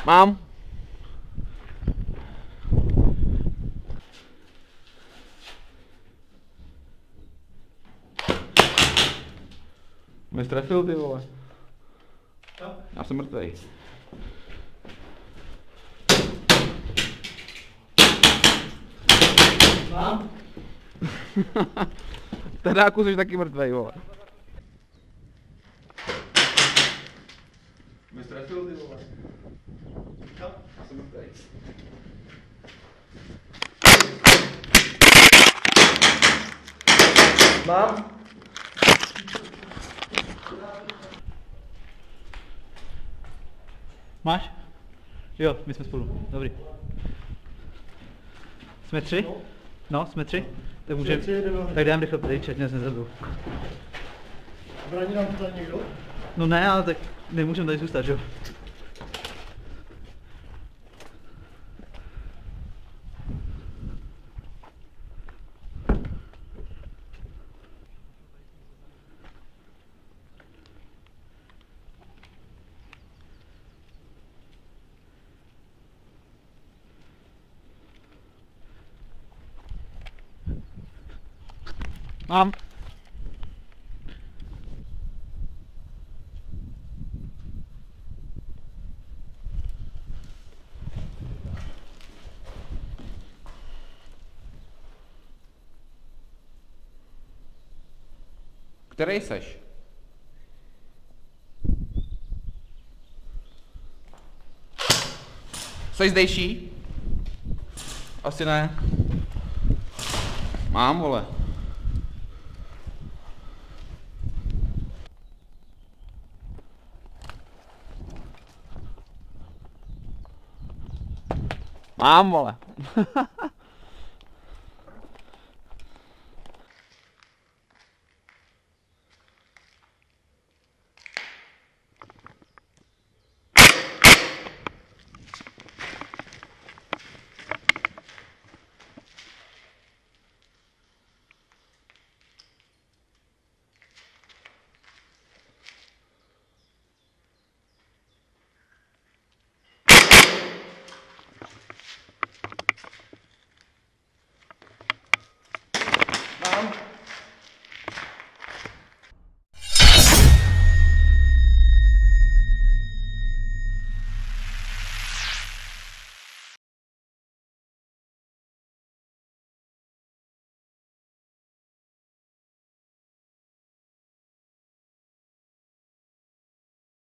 Mám. Mě strefil, ty vole. Já jsem mrtvej. Mám? Tedáku jsi taky mrtvej, vole. Mě strefil, ty vole. Já jsem mrtvej. Mám? Máš? Jo, my jsme spolu. Dobrý. Jsme 3? No, jsme 3? Tak můžeme. Tak jdeme rychle pryč, ať nás nezabijou. Brání nám to tady někdo? No ne, ale tak nemůžeme tady zůstat, že jo? Mám. Který seš? Seš zdejší? Asi ne. Mám, vole. Mám, vole.